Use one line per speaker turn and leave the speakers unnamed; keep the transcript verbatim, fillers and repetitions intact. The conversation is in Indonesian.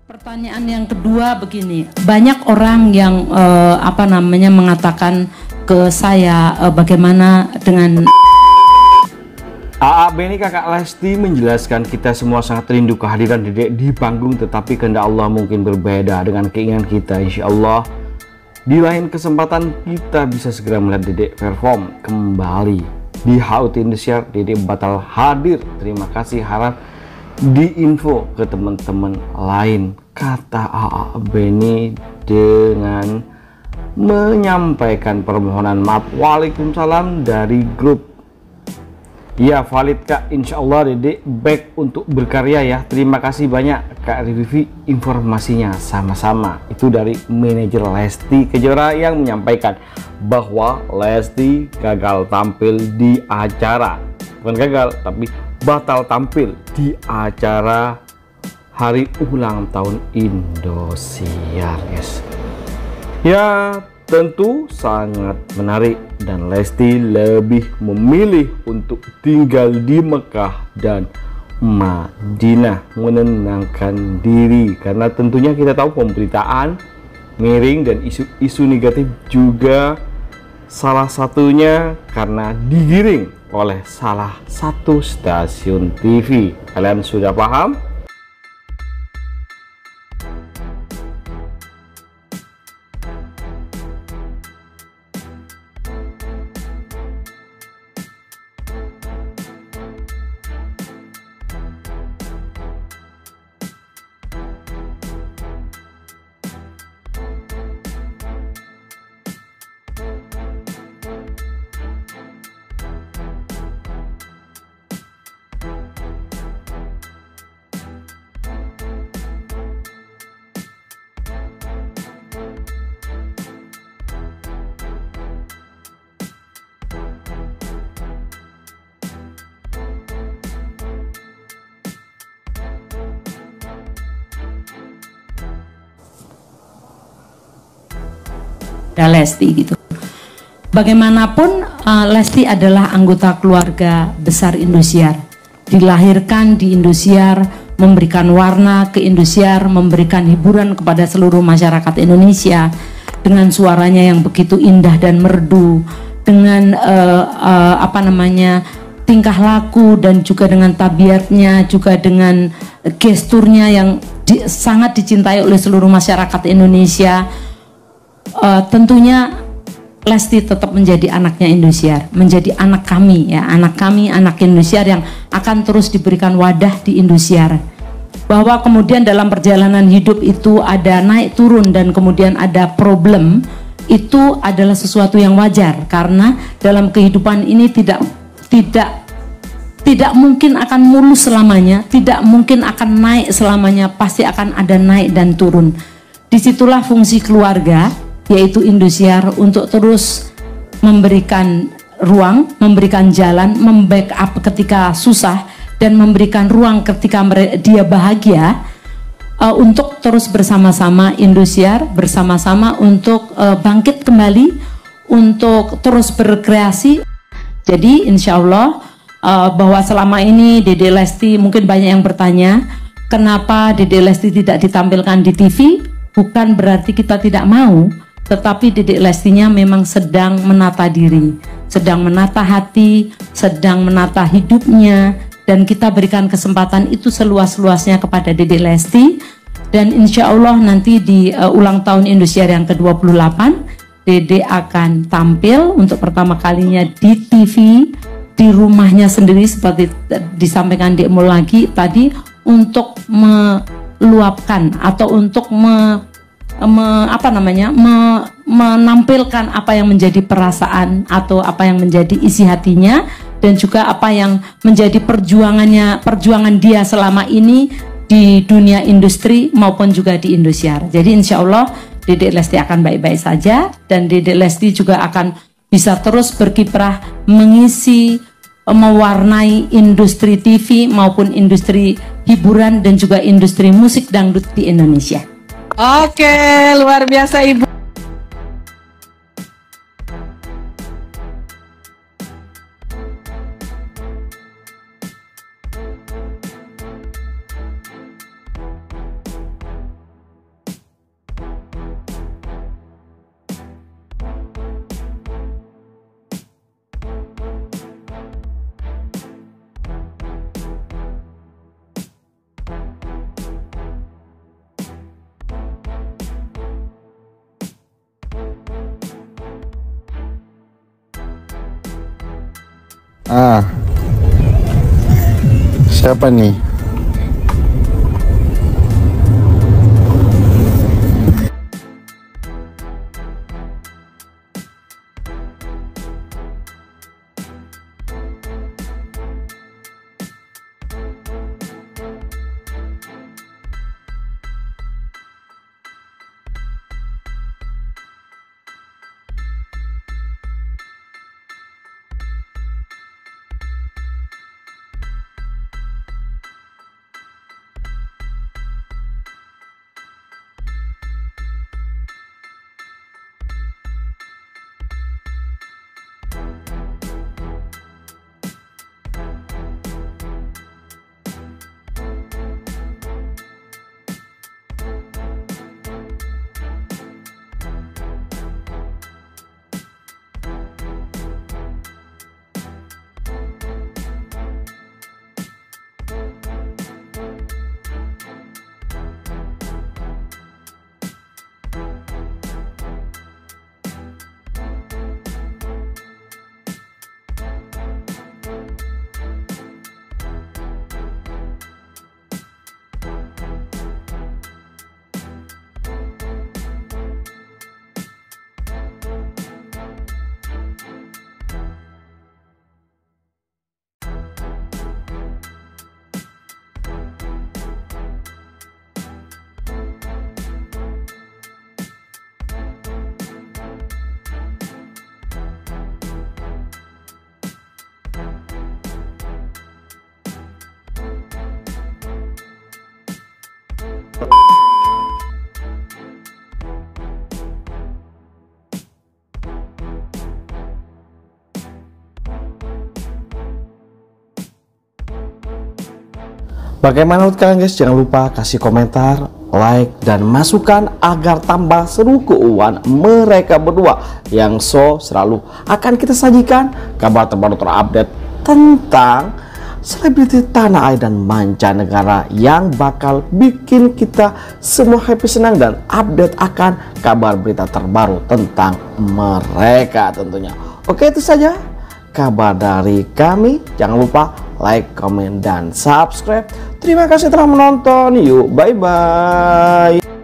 Pertanyaan yang kedua begini, banyak orang yang eh, apa namanya mengatakan ke saya eh, bagaimana dengan
A A B ini kakak Lesti menjelaskan kita semua sangat rindu kehadiran Dedek di panggung, tetapi kehendak Allah mungkin berbeda dengan keinginan kita. Insya Allah di lain kesempatan kita bisa segera melihat Dedek perform kembali di H U T Indosiar. Dedek batal hadir, terima kasih, harap diinfo ke teman-teman lain, kata A A B ini dengan menyampaikan permohonan maaf. Waalaikumsalam dari grup. Ya valid kak, insya Allah Dedek back untuk berkarya ya. Terima kasih banyak Kak Vivi informasinya. Sama-sama. Itu dari manajer Lesti Kejora yang menyampaikan bahwa Lesti gagal tampil di acara, bukan gagal tapi batal tampil di acara hari ulang tahun Indosiar, guys. Ya tentu sangat menarik, dan Lesti lebih memilih untuk tinggal di Mekah dan Madinah menenangkan diri, karena tentunya kita tahu pemberitaan miring dan isu-isu negatif juga salah satunya karena digiring oleh salah satu stasiun T V. Kalian sudah paham?
Lesti gitu. Bagaimanapun uh, Lesti adalah anggota keluarga besar Indosiar. Dilahirkan di Indosiar, memberikan warna ke Indosiar, memberikan hiburan kepada seluruh masyarakat Indonesia dengan suaranya yang begitu indah dan merdu, dengan uh, uh, apa namanya tingkah laku dan juga dengan tabiatnya, juga dengan gesturnya yang di, sangat dicintai oleh seluruh masyarakat Indonesia. Uh, tentunya Lesti tetap menjadi anaknya Indosiar, menjadi anak kami ya, anak kami, anak Indosiar yang akan terus diberikan wadah di Indosiar. Bahwa kemudian dalam perjalanan hidup itu ada naik turun dan kemudian ada problem, itu adalah sesuatu yang wajar, karena dalam kehidupan ini tidak tidak tidak mungkin akan mulus selamanya, tidak mungkin akan naik selamanya, pasti akan ada naik dan turun. Disitulah fungsi keluarga, yaitu Indosiar, untuk terus memberikan ruang, memberikan jalan, membackup ketika susah, dan memberikan ruang ketika dia bahagia, uh, untuk terus bersama-sama Indosiar, bersama-sama untuk uh, bangkit kembali, untuk terus berkreasi. Jadi insya Allah uh, bahwa selama ini Dedek Lesti, mungkin banyak yang bertanya kenapa Dedek Lesti tidak ditampilkan di T V. Bukan berarti kita tidak mau, tetapi Dedek Lestinya memang sedang menata diri, sedang menata hati, sedang menata hidupnya, dan kita berikan kesempatan itu seluas-luasnya kepada Dedek Lesti. Dan insya Allah nanti di uh, ulang tahun Indosiar yang ke dua puluh delapan, Dedek akan tampil untuk pertama kalinya di T V, di rumahnya sendiri seperti disampaikan Dek Mul lagi tadi, untuk meluapkan atau untuk me Me, apa namanya me, menampilkan apa yang menjadi perasaan atau apa yang menjadi isi hatinya, dan juga apa yang menjadi perjuangannya perjuangan dia selama ini di dunia industri maupun juga di Indosiar. Jadi insya Allah Dedek Lesti akan baik-baik saja, dan Dedek Lesti juga akan bisa terus berkiprah mengisi, mewarnai industri T V maupun industri hiburan dan juga industri musik dangdut di Indonesia.
Oke, luar biasa Ibu.
Ah, siapa nih? Bagaimana menurut kalian guys? Jangan lupa kasih komentar, like, dan masukan agar tambah seru keuangan mereka berdua yang so selalu akan kita sajikan kabar terbaru terupdate tentang selebriti tanah air dan mancanegara yang bakal bikin kita semua happy, senang, dan update akan kabar berita terbaru tentang mereka tentunya. Oke, itu saja kabar dari kami. Jangan lupa like, comment, dan subscribe. Terima kasih telah menonton. Yuk, bye-bye.